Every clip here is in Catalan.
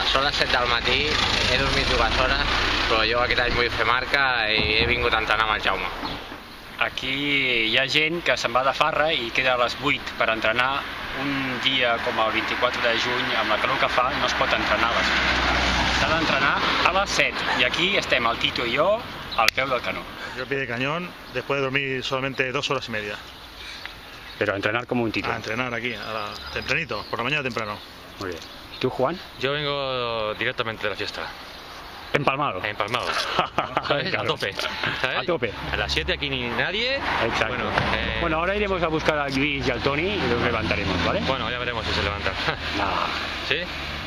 són les 7 del matí, he dormit 2 hores, però jo aquest any vull fer marca i he vingut a entrenar amb el Jaume. Aquí hi ha gent que se'n va de farra i queda a les 8 per entrenar. Un dia com el 24 de juny, amb la calor que fa, no es pot entrenar a les 8. S'ha d'entrenar a les 7 i aquí estem el Tito i jo al peu del canó. Yo al pie de cañón, después de dormir solamente 2 horas y media. Pero a entrenar como un Tito. A entrenar aquí, tempranito, por la mañana temprano. Muy bien. ¿Y tú, Juan? Yo vengo directamente de la fiesta. Empalmado. Empalmado. ¿Sabes? Claro. A tope. ¿Sabes? A tope. A las 7 aquí ni nadie. Exacto. Bueno, Ahora iremos a buscar a Luis y al Toni y los levantaremos, ¿vale? bueno, ya veremos si se levantan. No. ¿Sí?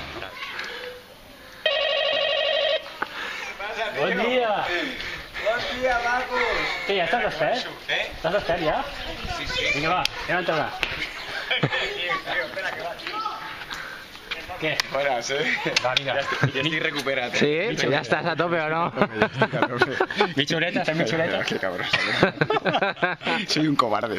Bon dia! Bon dia, macos! Què, ja estàs despert? Estàs despert, ja? Sí. Vinga, va, anem a entrenar. Què? Buenas, Va, vinga. Ya estoy recuperado. Sí? Ja estàs a tope o no? Mitja horeta, fem mitja horeta. Qué cabrón. Soy un cobarde,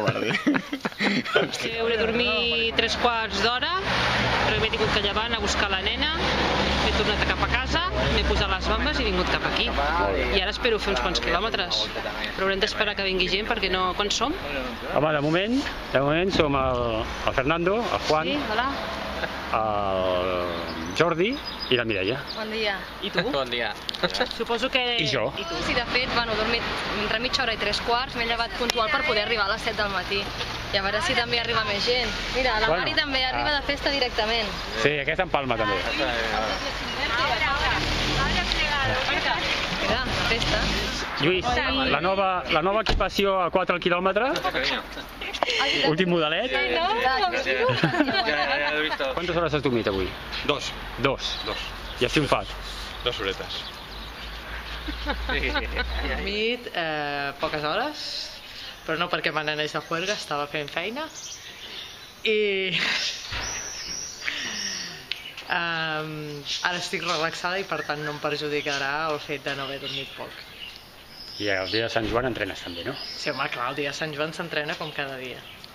Hauré de dormir 3/4 d'hora, però m'he tingut que llevar, anar a buscar la nena, m'he tornat cap a casa, m'he posat les bambes i he vingut cap aquí. I ara espero fer uns quants quilòmetres, però haurem d'esperar que vingui gent perquè no... Quan som? Home, de moment som el Fernando, el Juan, Sí, hola. el Jordi i la Mireia. Bon dia. I tu? Bon dia. Suposo que... I jo. I tu? Sí, de fet, bueno, he dormit entre mitja hora i 3/4, m'he llevat puntual per poder arribar a les 7 del matí. I a veure si també arriba més gent. Mira, la Bueno. Mari també arriba de festa directament. Sí, aquesta en Palma també. Mira, festa. Lluís, la nova equipació a 4 al quilòmetre, últim modelet. Ya he visto. Quantes hores has dormit avui? 2. Dos. I has triomfat. 2 horetas. Dormit poques hores, però no perquè me n'anés de juerga, estava fent feina. I ara estic relaxada i per tant no em perjudicarà el fet de no haver dormit poc. I el dia de Sant Joan entrenes també, no? Sí, home, clar, el dia de Sant Joan s'entrena com cada dia.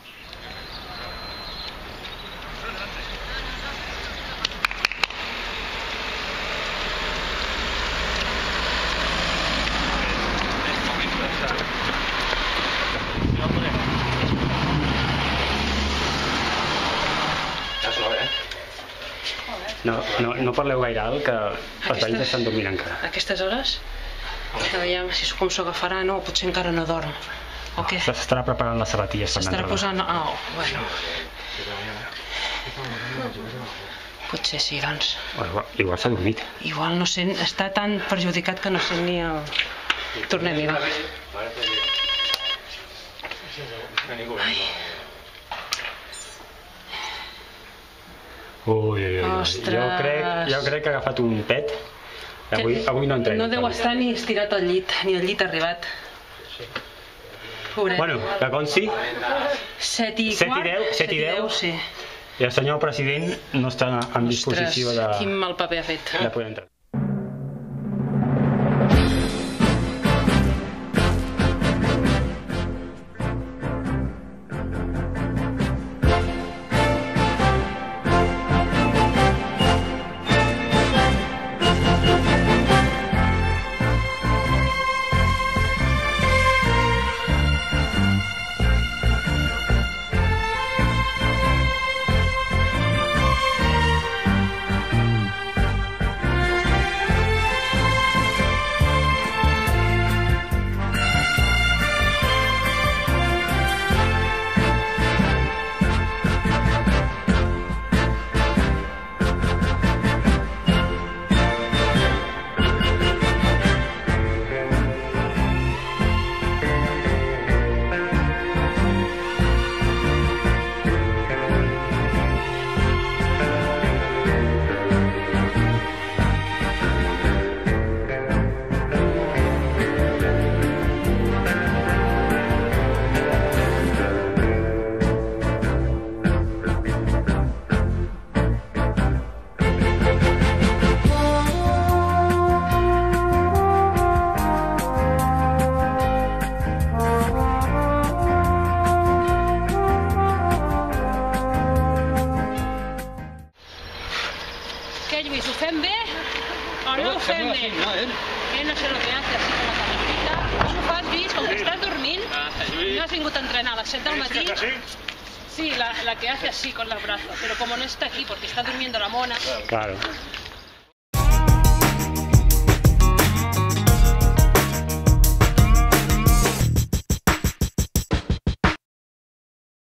No parleu gaire alt, que els veïns estan dormint encara. A aquestes hores? Aviam si com s'ho agafarà, no, potser encara no dorm. O què? S'estarà preparant les sabatilles per S'estarà anar a posant... Ah, bueno. Potser sí, doncs. Igual s'ha dormit. Igual no sent... Està tan perjudicat que no sent ni el... Tornem-hi, va. Ui. Ostres. Jo crec que ha agafat un pet. Avui no entreno. No deu estar ni estirat al llit, ni el llit ha arribat. Pobret. Bueno, que consti, 7 i 7 i 10, 7 i 10, sí. i el senyor president no està en disposició Ostres, quin mal paper ha fet. de poder entrar. què, Lluís? Ho fem bé o no ho fem bé? Que no sé lo que hace así con la camerita. Com ho fas, Lluís? Com que estàs dormint, no has vingut a entrenar a les 7 del matí. Sí, la que hace así con los brazos, pero como no está aquí porque está durmiendo la mona. Claro.